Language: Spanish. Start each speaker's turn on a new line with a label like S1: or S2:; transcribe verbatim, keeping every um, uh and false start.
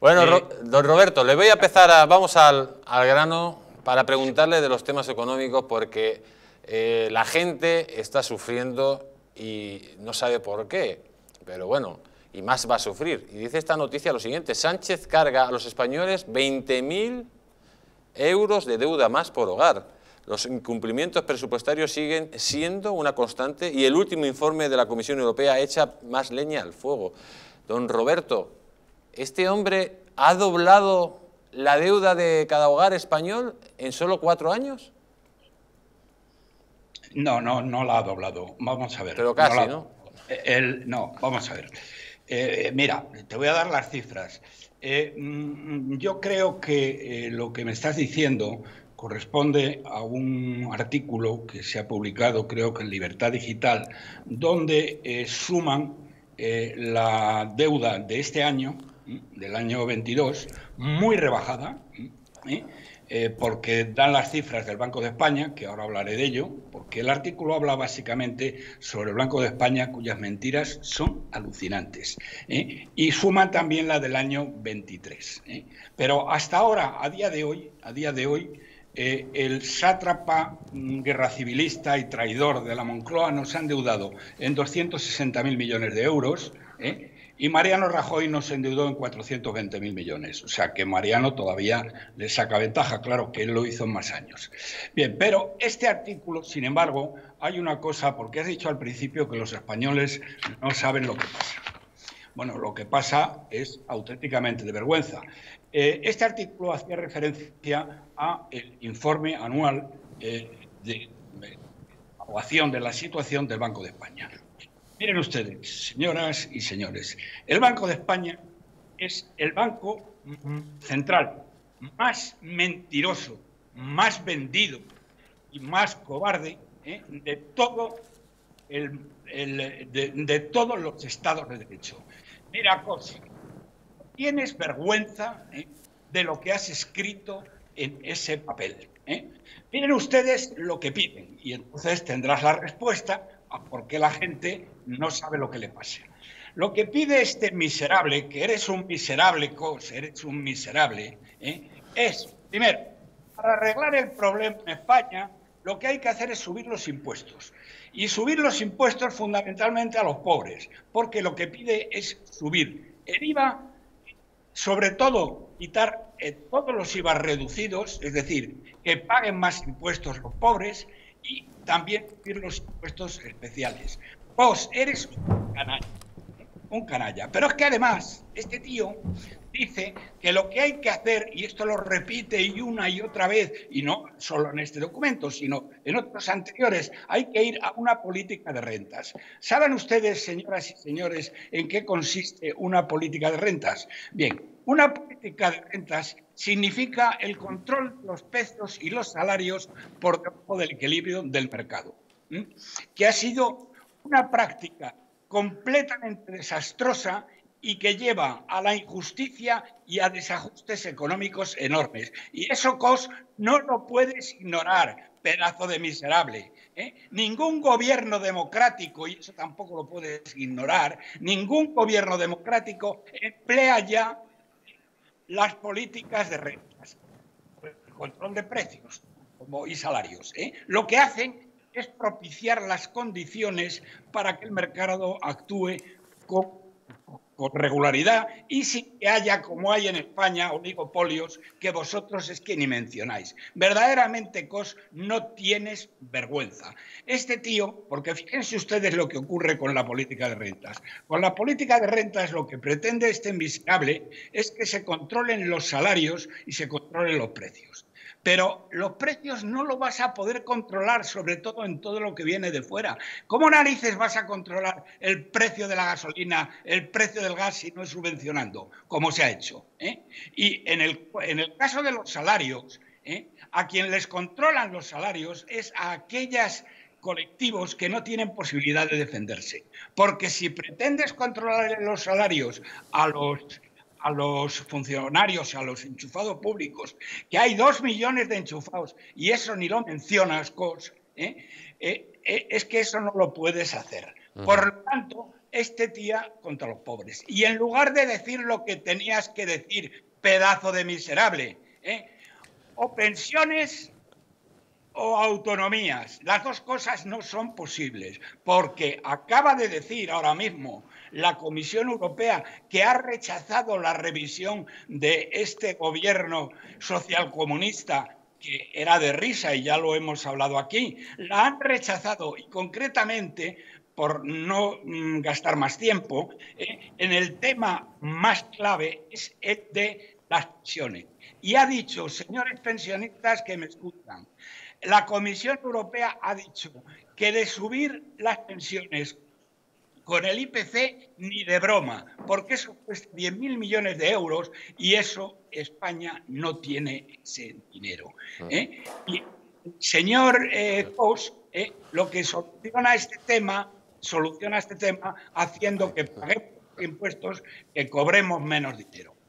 S1: Bueno, eh, don Roberto, le voy a empezar, a, vamos al, al grano para preguntarle de los temas económicos, porque eh, la gente está sufriendo y no sabe por qué, pero bueno, y más va a sufrir. Y dice esta noticia lo siguiente: Sánchez carga a los españoles veinte mil euros de deuda más por hogar. Los incumplimientos presupuestarios siguen siendo una constante y el último informe de la Comisión Europea echa más leña al fuego. Don Roberto, ¿este hombre ha doblado la deuda de cada hogar español en solo cuatro años?
S2: No, no, no la ha doblado. Vamos a ver.
S1: Pero casi,
S2: no, la,
S1: ¿no?
S2: El, no, vamos a ver. Eh, mira, te voy a dar las cifras. Eh, yo creo que eh, lo que me estás diciendo corresponde a un artículo que se ha publicado, creo que en Libertad Digital, donde eh, suman eh, la deuda de este año, del año veintidós, muy rebajada, ¿eh? Eh, porque dan las cifras del Banco de España, que ahora hablaré de ello, porque el artículo habla básicamente sobre el Banco de España, cuyas mentiras son alucinantes, ¿eh? Y suman también la del año veintitrés, ¿eh? Pero hasta ahora, a día de hoy, a día de hoy, eh, el sátrapa guerra civilista y traidor de la Moncloa nos ha endeudado en doscientos sesenta mil millones de euros, ¿eh? Y Mariano Rajoy nos endeudó en cuatrocientos veinte mil millones. O sea que Mariano todavía le saca ventaja, claro que él lo hizo en más años. Bien, pero este artículo, sin embargo, hay una cosa, porque has dicho al principio que los españoles no saben lo que pasa. Bueno, lo que pasa es auténticamente de vergüenza. Eh, este artículo hacía referencia al informe anual eh, de evaluación de la situación del Banco de España. Miren ustedes, señoras y señores, el Banco de España es el banco central más mentiroso, más vendido y más cobarde, ¿eh? de, todo el, el, de, de todos los estados de derecho. Mira, cosa, tienes vergüenza ¿eh? de lo que has escrito en ese papel. ¿eh? Miren ustedes lo que piden y entonces tendrás la respuesta a por qué la gente no sabe lo que le pasa. Lo que pide este miserable, que eres un miserable, cos, eres un miserable, ¿eh? es, primero, para arreglar el problema en España, lo que hay que hacer es subir los impuestos. Y subir los impuestos fundamentalmente a los pobres, porque lo que pide es subir el I V A, sobre todo quitar eh, todos los I V A reducidos, es decir, que paguen más impuestos los pobres, y también subir los impuestos especiales. Vos eres un canalla, un canalla. Pero es que además, este tío dice que lo que hay que hacer, y esto lo repite y una y otra vez, y no solo en este documento, sino en otros anteriores, hay que ir a una política de rentas. ¿Saben ustedes, señoras y señores, en qué consiste una política de rentas? Bien, una política de rentas significa el control de los precios y los salarios por debajo del equilibrio del mercado, ¿eh? que ha sido una práctica completamente desastrosa y que lleva a la injusticia y a desajustes económicos enormes. Y eso, Cos, no lo puedes ignorar, pedazo de miserable. ¿eh? Ningún gobierno democrático, y eso tampoco lo puedes ignorar, ningún gobierno democrático emplea ya las políticas de rentas, el control de precios como, y salarios. ¿eh? Lo que hacen es propiciar las condiciones para que el mercado actúe con, con regularidad y sin que haya, como hay en España, oligopolios que vosotros es que ni mencionáis. Verdaderamente, Cos, no tienes vergüenza. Este tío, porque fíjense ustedes lo que ocurre con la política de rentas. Con la política de rentas lo que pretende este miserable es que se controlen los salarios y se controlen los precios. Pero los precios no lo vas a poder controlar, sobre todo en todo lo que viene de fuera. ¿Cómo narices vas a controlar el precio de la gasolina, el precio del gas si no es subvencionando, como se ha hecho? ¿eh? Y en el, en el caso de los salarios, ¿eh? a quien les controlan los salarios es a aquellas colectivos que no tienen posibilidad de defenderse. Porque si pretendes controlar los salarios a los... a los funcionarios, a los enchufados públicos, que hay dos millones de enchufados, y eso ni lo mencionas, Cos, ¿eh? Eh, eh, es que eso no lo puedes hacer. Uh-huh. Por lo tanto, este tía contra los pobres. Y en lugar de decir lo que tenías que decir, pedazo de miserable, ¿eh? o pensiones o autonomías. Las dos cosas no son posibles, porque acaba de decir ahora mismo la Comisión Europea que ha rechazado la revisión de este gobierno socialcomunista, que era de risa y ya lo hemos hablado aquí. La han rechazado y concretamente, por no mm, gastar más tiempo, eh, en el tema más clave es el de las pensiones. Y ha dicho, señores pensionistas que me escuchan, la Comisión Europea ha dicho que de subir las pensiones con el I P C ni de broma, porque eso cuesta diez mil millones de euros y eso España no tiene ese dinero. ¿eh? Y, señor eh, Cos, eh, lo que soluciona este tema, soluciona este tema haciendo que paguemos impuestos, que cobremos menos dinero.